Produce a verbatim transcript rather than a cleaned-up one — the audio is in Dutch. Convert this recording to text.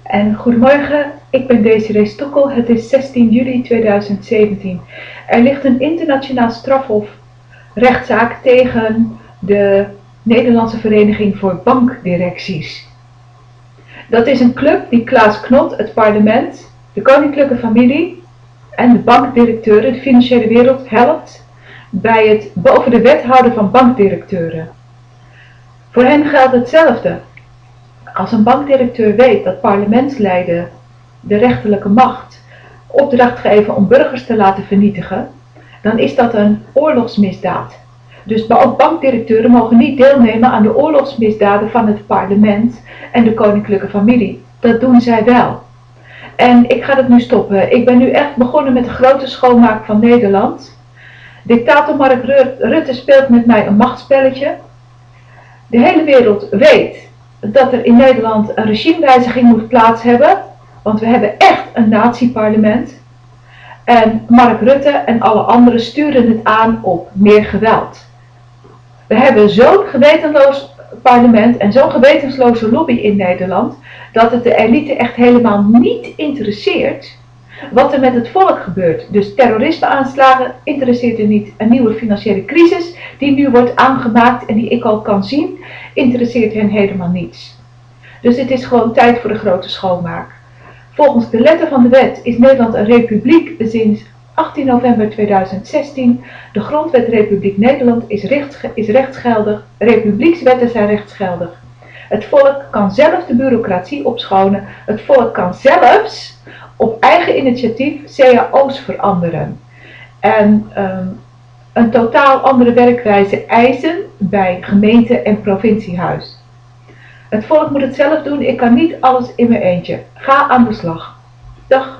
En goedemorgen, ik ben Desiree Stokkel. Het is zestien juli tweeduizend zeventien. Er ligt een internationaal strafhofrechtszaak tegen de Nederlandse Vereniging voor Bankdirecties. Dat is een club die Klaas Knot, het parlement, de koninklijke familie en de bankdirecteuren, de financiële wereld, helpt bij het boven de wet houden van bankdirecteuren. Voor hen geldt hetzelfde. Als een bankdirecteur weet dat parlementsleden de rechterlijke macht opdracht geven om burgers te laten vernietigen, dan is dat een oorlogsmisdaad. Dus ook bankdirecteuren mogen niet deelnemen aan de oorlogsmisdaden van het parlement en de koninklijke familie. Dat doen zij wel. En ik ga het nu stoppen. Ik ben nu echt begonnen met de grote schoonmaak van Nederland. Dictator Mark Rutte speelt met mij een machtsspelletje. De hele wereld weet dat er in Nederland een regimewijziging moet plaats hebben, want we hebben echt een nazi-parlement. En Mark Rutte en alle anderen sturen het aan op meer geweld. We hebben zo'n gewetenloos parlement en zo'n gewetensloze lobby in Nederland, dat het de elite echt helemaal niet interesseert wat er met het volk gebeurt. Dus terrorismeaanslagen interesseert er niet. Een nieuwe financiële crisis die nu wordt aangemaakt en die ik al kan zien, interesseert hen helemaal niets. Dus het is gewoon tijd voor de grote schoonmaak. Volgens de letter van de wet is Nederland een republiek sinds achttien november tweeduizend zestien. De grondwet Republiek Nederland is, rechts, is rechtsgeldig. Republiekswetten zijn rechtsgeldig. Het volk kan zelf de bureaucratie opschonen. Het volk kan zelfs op eigen initiatief C A O's veranderen. En um, een totaal andere werkwijze eisen bij gemeente en provinciehuis. Het volk moet het zelf doen. Ik kan niet alles in mijn eentje. Ga aan de slag. Dag.